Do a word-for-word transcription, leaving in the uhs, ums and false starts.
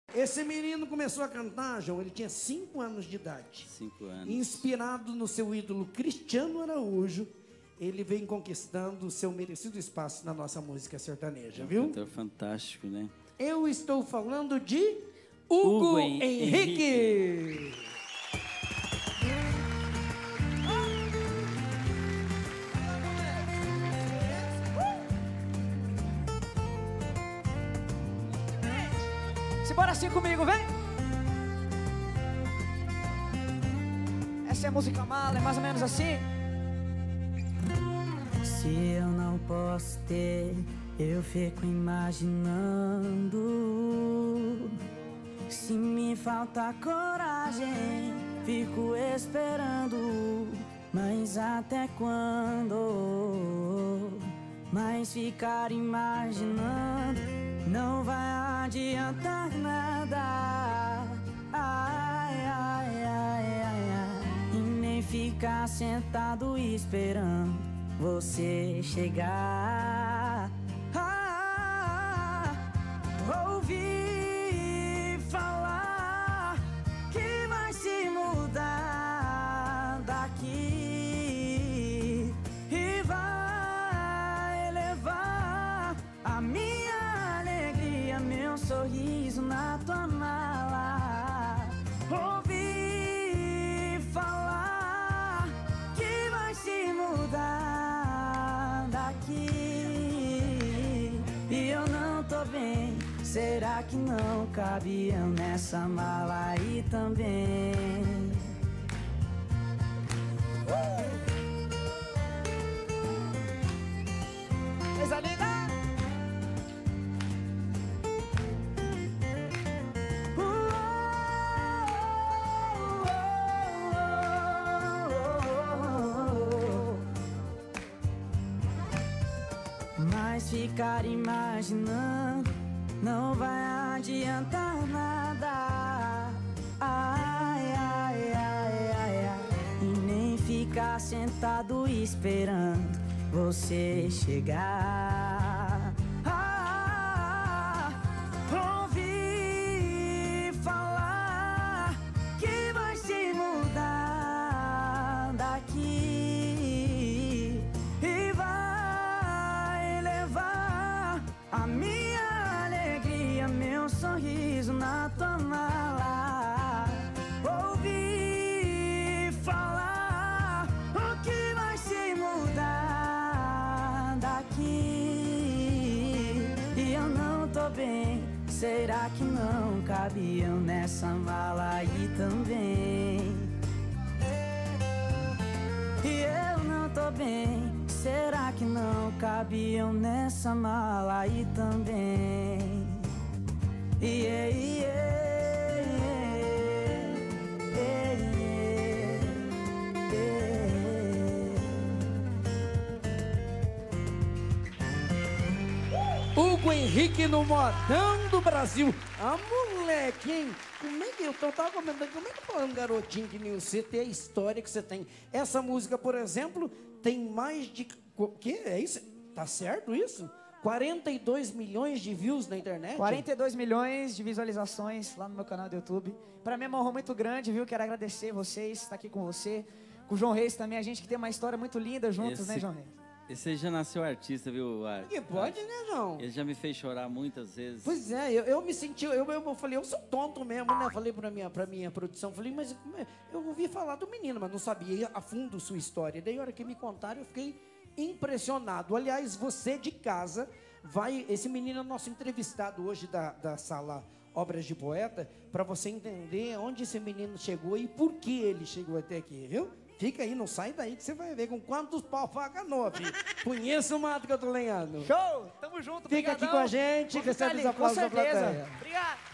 Esse menino começou a cantar, João, ele tinha cinco anos de idade. Cinco anos. Inspirado no seu ídolo Cristiano Araújo, ele vem conquistando o seu merecido espaço na nossa música sertaneja, É um viu? cantor fantástico, né? Eu estou falando de Hugo, Hugo Henrique. Henrique. Bora assim comigo, vem! Essa é a música mala, é mais ou menos assim. Se eu não posso ter, eu fico imaginando. Se me falta coragem, fico esperando. Mas até quando? Mas ficar imaginando não vai adiantar nada. Ai, ai, ai, ai, ai. E nem ficar sentado esperando você chegar. Ah, ouvi falar que vai se mudar daqui e vai levar a minha alegria, meu sorriso na tua mala. Ouvi falar que vai se mudar daqui e eu não tô bem. Será que não cabe eu nessa mala aí também? Uh! Coisa linda! Mas ficar imaginando não vai adiantar nada. Ai, ai, ai, ai, ai. E nem ficar sentado esperando você chegar. Ah, ouvi falar que vai se mudar daqui e vai levar a minha alegria, meu sorriso na tua mala. Ouvi falar o que vai se mudar daqui e eu não tô bem. Será que não cabe eu nessa mala aí também? E eu não tô bem. Será que não cabe eu nessa mala aí também? Yeah, yeah, yeah, yeah. Hugo Henrique no modão do Brasil. Ah, moleque, hein? Como é que eu, eu tava comentando, como é que um garotinho que nem você tem a história que você tem? Essa música, por exemplo, tem mais de... O que é isso? Tá certo isso? quarenta e dois milhões de views na internet? quarenta e dois milhões de visualizações lá no meu canal do YouTube. Pra mim é uma honra muito grande, viu? Quero agradecer vocês, estar aqui com você, com o João Reis também. A gente que tem uma história muito linda juntos, Esse... né, João Reis? Esse já nasceu artista, viu, Ar? Que pode, né, João? Ele já me fez chorar muitas vezes. Pois é, eu, eu me senti, eu, eu, eu falei, eu sou tonto mesmo, né? Falei pra minha, pra minha produção, falei, mas eu ouvi falar do menino, mas não sabia a fundo sua história. Daí, a hora que me contaram, eu fiquei impressionado. Aliás, você de casa, vai, esse menino é o nosso entrevistado hoje da, da sala Obras de Poeta, pra você entender onde esse menino chegou e por que ele chegou até aqui, viu? Fica aí, não sai daí que você vai ver com quantos pau faca nova, filho. Conheça o mato que eu tô lenhando. Show! Tamo junto, Fica brigadão. aqui com a gente, Vou recebe ficar os ali, aplausos com da certeza. plateia. Obrigado.